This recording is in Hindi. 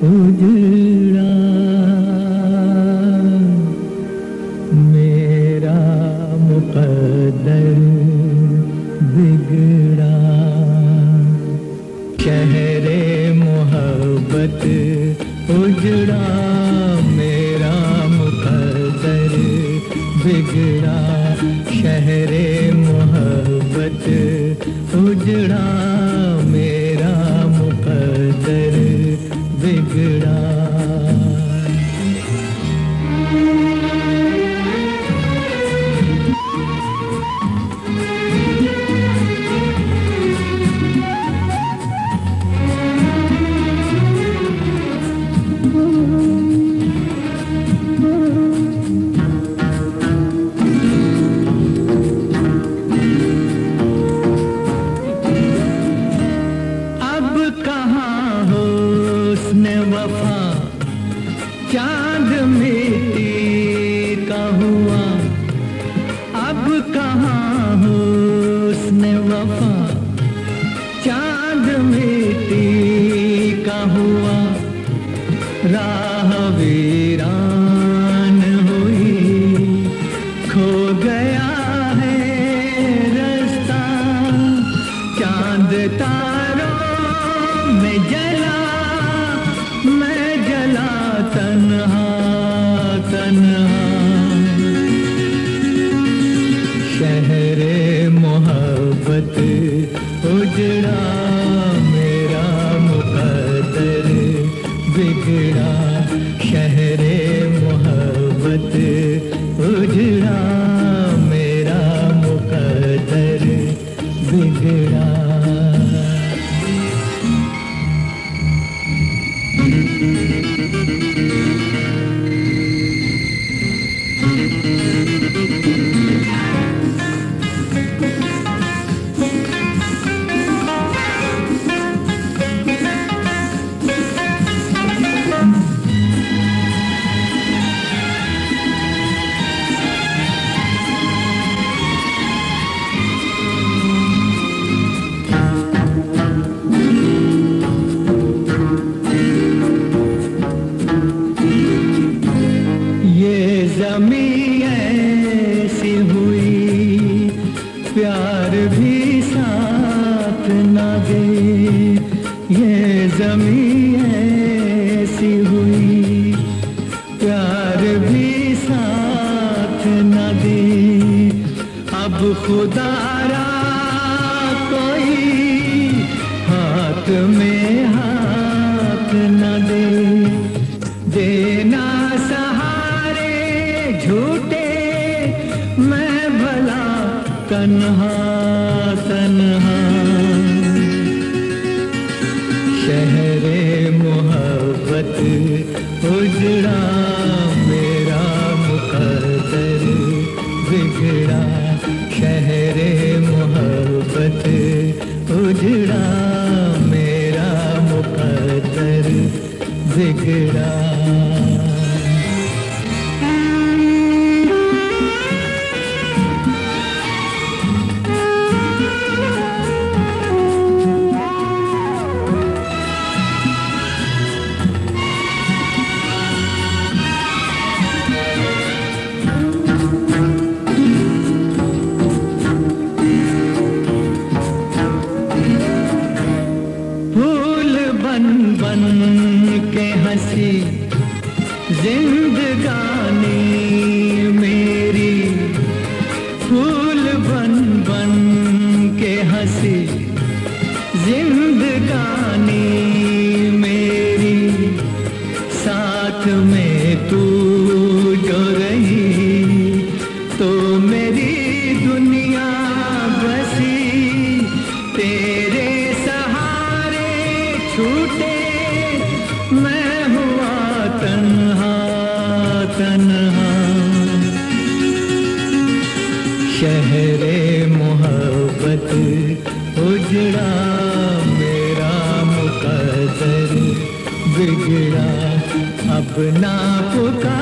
उजड़ा मेरा मुक़द्दर बिगड़ा। शहरे मोहब्बत उजड़ा मेरा मुक़द्दर बिगड़ा। शहरे मोहब्बत उजड़ा मेरा मुक़द्दर बिगड़ा। वफा चांद मिट्टी का हुआ, अब कहाँ हुस्न वफा चांद मिट्टी का हुआ। राह वीरान हुई खो गया है रास्ता। चांद तारों में जला मैं जला तन्हा तन्हा। शहरे मोहब्बत उजड़ा मेरा मुक़द्दर बिगड़ा। शहरे मोहब्बत उजड़ा मेरा मुक़द्दर बिगड़ा। ज़मीं ऐसी हुई प्यार भी साथ न दे। ये ज़मीं ऐसी हुई प्यार भी साथ न दे। अब खुदारा कोई हाथ में हाथ न दे। देना झूठे मैं भला तन्हा तन्हा। शहरे मोहब्बत उजड़ा मेरा मुक़द्दर बिगड़ा। शहरे मोहब्बत उजड़ा मेरा मुक़द्दर बिगड़ा। बन के हंसी जिंदगानी मेरी। फूल बन बन के हंसी जिंदगानी मेरी। साथ में तू जो रही तो मेरी दुनिया बसी। तेरे सहारे छूटे मैं हुआ तन्हा तन्हा। शहरे मोहब्बत उजड़ा मेरा मुक़द्दर बिगड़ा। अब ना पुकार